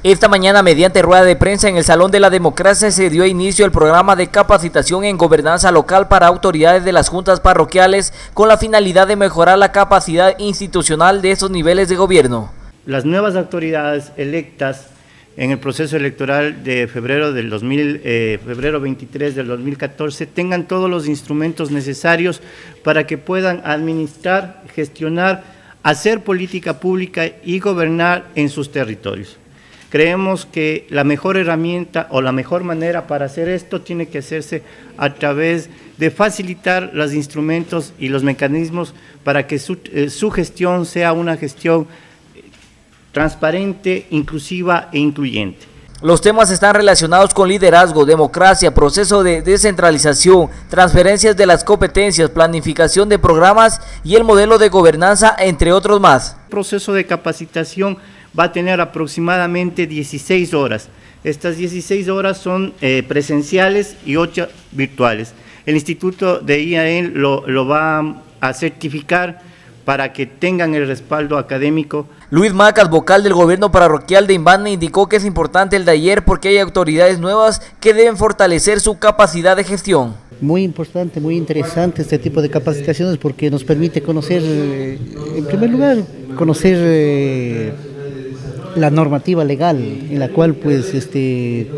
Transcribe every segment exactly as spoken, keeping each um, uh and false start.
Esta mañana, mediante rueda de prensa en el Salón de la Democracia, se dio inicio al programa de capacitación en gobernanza local para autoridades de las juntas parroquiales con la finalidad de mejorar la capacidad institucional de esos niveles de gobierno. Las nuevas autoridades electas en el proceso electoral de febrero del dos mil, eh, febrero veintitrés del dos mil catorce tengan todos los instrumentos necesarios para que puedan administrar, gestionar, hacer política pública y gobernar en sus territorios. Creemos que la mejor herramienta o la mejor manera para hacer esto tiene que hacerse a través de facilitar los instrumentos y los mecanismos para que su, eh, su gestión sea una gestión transparente, inclusiva e incluyente. Los temas están relacionados con liderazgo, democracia, proceso de descentralización, transferencias de las competencias, planificación de programas y el modelo de gobernanza, entre otros más. El proceso de capacitación va a tener aproximadamente dieciséis horas. Estas dieciséis horas son eh, presenciales y ocho virtuales. El Instituto de I A E lo, lo va a certificar para que tengan el respaldo académico. Luis Macas, vocal del gobierno parroquial de Imbane, indicó que es importante el taller porque hay autoridades nuevas que deben fortalecer su capacidad de gestión. Muy importante, muy interesante este tipo de capacitaciones porque nos permite conocer, en primer lugar, conocer eh, la normativa legal en la cual pues este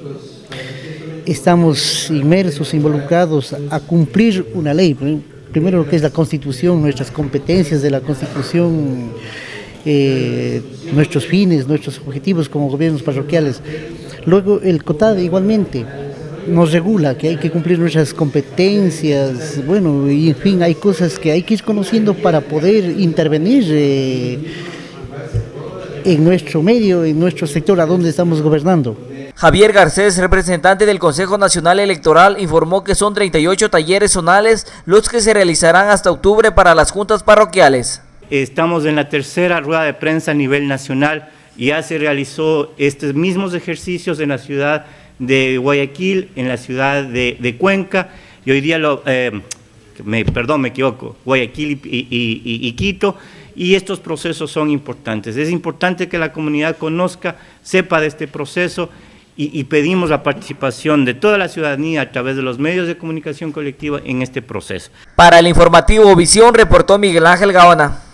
estamos inmersos, involucrados a cumplir una ley. Primero lo que es la Constitución, nuestras competencias de la Constitución, eh, nuestros fines, nuestros objetivos como gobiernos parroquiales. Luego el COTAD igualmente nos regula que hay que cumplir nuestras competencias, bueno, y en fin, hay cosas que hay que ir conociendo para poder intervenir eh, en nuestro medio, en nuestro sector a donde estamos gobernando. Javier Garcés, representante del Consejo Nacional Electoral, informó que son treinta y ocho talleres zonales los que se realizarán hasta octubre para las juntas parroquiales. Estamos en la tercera rueda de prensa a nivel nacional y ya se realizó estos mismos ejercicios en la ciudad de Guayaquil, en la ciudad de, de Cuenca, y hoy día, lo, eh, me, perdón, me equivoco, Guayaquil y, y, y, y Quito, y estos procesos son importantes. Es importante que la comunidad conozca, sepa de este proceso, y, y pedimos la participación de toda la ciudadanía a través de los medios de comunicación colectiva en este proceso. Para el informativo Visión, reportó Miguel Ángel Gaona.